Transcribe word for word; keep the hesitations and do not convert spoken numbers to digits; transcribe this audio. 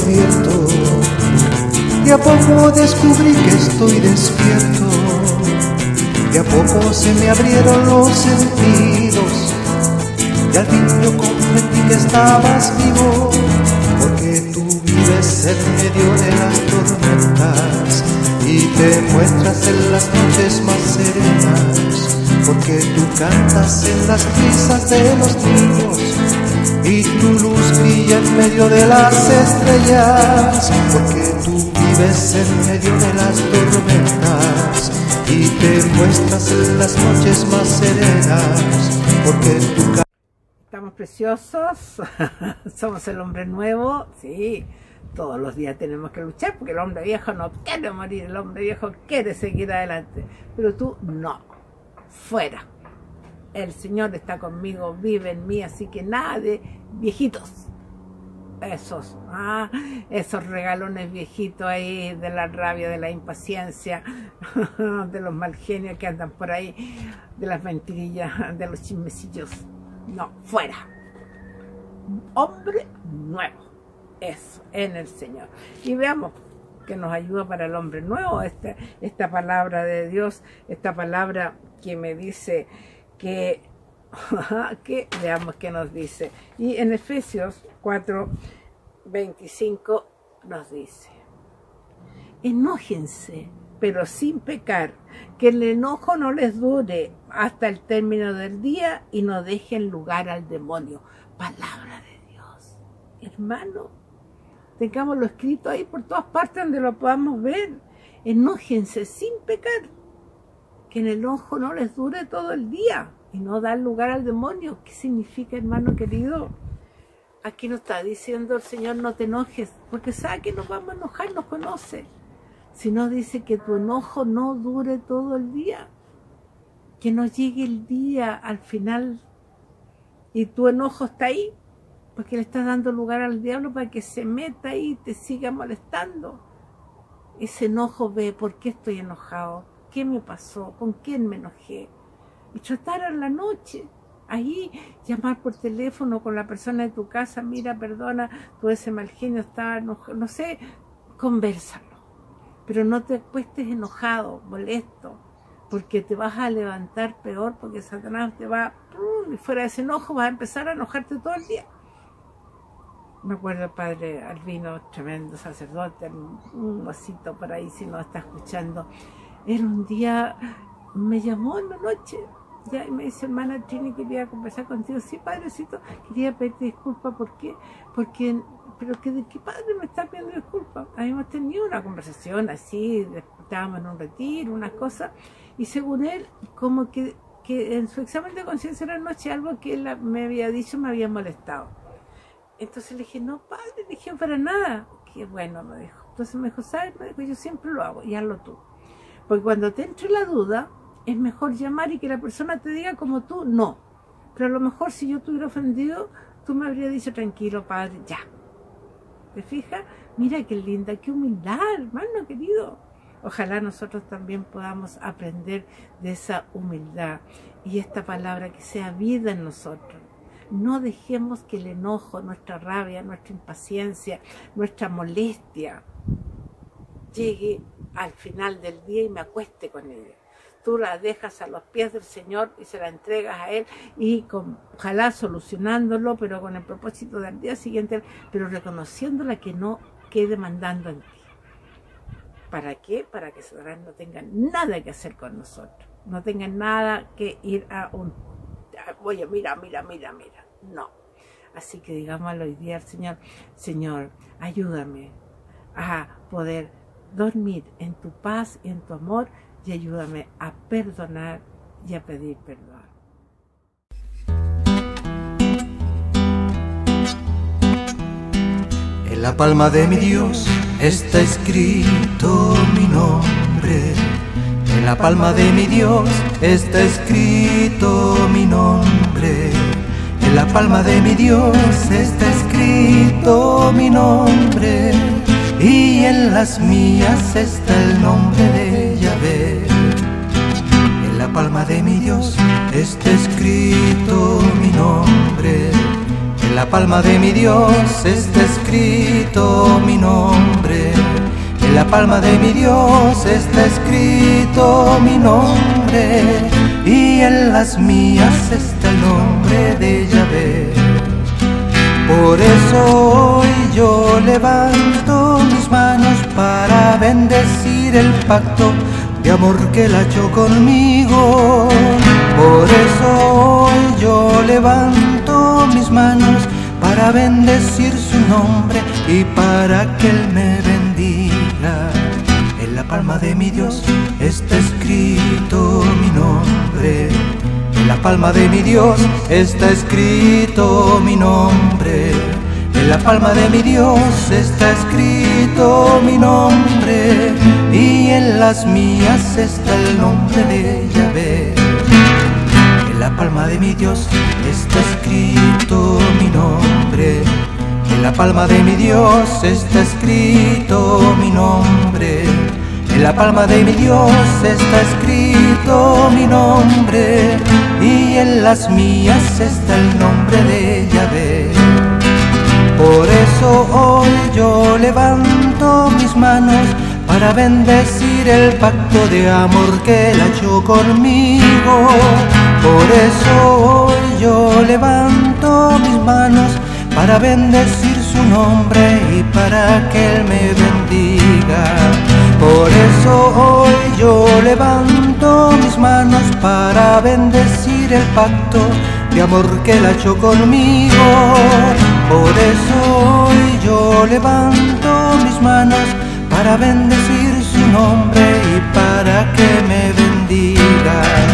despierto. De a poco descubrí que estoy despierto. De a poco se me abrieron los sentidos. Y al fin yo comprendí que estabas vivo, porque tú vives en medio de las tormentas y te muestras en las noches más serenas, porque tú cantas en las risas de los niños y tu luz brilla en medio de las estrellas, porque tú vives en medio de las tormentas y te muestras en las noches más serenas, porque tú cantas. Estamos preciosos, somos el hombre nuevo, sí, todos los días tenemos que luchar porque el hombre viejo no quiere morir, el hombre viejo quiere seguir adelante, pero tú no, fuera. El Señor está conmigo, vive en mí, así que nada de viejitos, esos, ah, esos regalones viejitos ahí de la rabia, de la impaciencia, de los mal genios que andan por ahí, de las mentirillas, de los chismecillos. No, fuera. Hombre nuevo. Eso, en el Señor. Y veamos que nos ayuda para el hombre nuevo esta, esta palabra de Dios, esta palabra que me dice que, que veamos qué nos dice. Y en Efesios cuatro, veinticinco nos dice: enójense, pero sin pecar, que el enojo no les dure hasta el término del día y no dejen lugar al demonio. Palabra de Dios. Hermano, tengámoslo escrito ahí por todas partes donde lo podamos ver. Enójense sin pecar, que el enojo no les dure todo el día y no dar lugar al demonio. ¿Qué significa, hermano querido? Aquí nos está diciendo el Señor: no te enojes, porque sabe que nos vamos a enojar, nos conoce. Si no, dice que tu enojo no dure todo el día, que no llegue el día al final y tu enojo está ahí, porque le estás dando lugar al diablo para que se meta ahí y te siga molestando. Ese enojo ve: ¿por qué estoy enojado? ¿Qué me pasó? ¿Con quién me enojé? Y tratar en la noche, ahí, llamar por teléfono con la persona de tu casa: mira, perdona, tú ese mal genio está enojado, no sé, convérsalo. Pero no te acuestes enojado, molesto, porque te vas a levantar peor, porque Satanás te va, y fuera de ese enojo vas a empezar a enojarte todo el día. Me acuerdo el padre Albino, tremendo sacerdote, un vasito por ahí si no está escuchando. Él un día me llamó en la noche, ya, y me dice: hermana Trini, quería conversar contigo. Sí, padrecito, quería pedirte disculpas. ¿Por qué? Porque... pero que de qué padre me está pidiendo disculpas. Habíamos tenido una conversación así, estábamos en un retiro, unas cosas, y según él, como que, que en su examen de conciencia de la noche, algo que él me había dicho me había molestado. Entonces le dije: no, padre, le dije: para nada. Qué bueno, me dijo. Entonces me dijo: ¿sabes? Me dijo: yo siempre lo hago, y hazlo tú. Porque cuando te entre la duda, es mejor llamar y que la persona te diga como tú, no. Pero a lo mejor si yo te hubiera ofendido, tú me habrías dicho: tranquilo, padre, ya. ¿Te fijas? Mira qué linda, qué humildad, hermano querido. Ojalá nosotros también podamos aprender de esa humildad y esta palabra que sea vida en nosotros. No dejemos que el enojo, nuestra rabia, nuestra impaciencia, nuestra molestia llegue al final del día y me acueste con ella. Tú la dejas a los pies del Señor y se la entregas a Él, y con, ojalá solucionándolo, pero con el propósito del día siguiente, pero reconociéndola, que no quede mandando en ti. ¿Para qué? Para que Satanás no tenga nada que hacer con nosotros, no tenga nada que ir a un, oye, mira, mira, mira, mira, no. Así que digámoslo hoy día al Señor: Señor, ayúdame a poder dormir en tu paz y en tu amor, y ayúdame a perdonar y a pedir perdón. En la palma de mi Dios está escrito mi nombre. En la palma de mi Dios está escrito mi nombre. En la palma de mi Dios está escrito mi nombre. Y en las mías está el nombre de Yahvé. En la palma de mi Dios está escrito mi nombre. En En la palma de mi Dios está escrito mi nombre. En la palma de mi Dios está escrito mi nombre. Y en las mías está el nombre de Yahvé. Por eso hoy yo levanto mis manos para bendecir el pacto de amor que él ha hecho conmigo. Por eso hoy yo levanto mis manos para bendecir su nombre y para que él me bendiga. En la palma de mi Dios está escrito mi nombre. En la palma de mi Dios está escrito mi nombre. En la palma de mi Dios está escrito mi nombre. Y en las mías está el nombre de Yahvé. En la palma de mi Dios está escrito mi nombre. En la palma de mi Dios está escrito mi nombre. En la palma de mi Dios está escrito mi nombre. Y en las mías está el nombre de Yahvé. Por eso hoy yo levanto mis manos para bendecir el pacto de amor que él ha hecho conmigo. Por eso hoy yo levanto mis manos para bendecir su nombre y para que él me bendiga. Por eso hoy yo levanto mis manos para bendecir el pacto de amor que él ha hecho conmigo. Por eso hoy yo levanto mis manos para bendecir su nombre y para que me bendiga.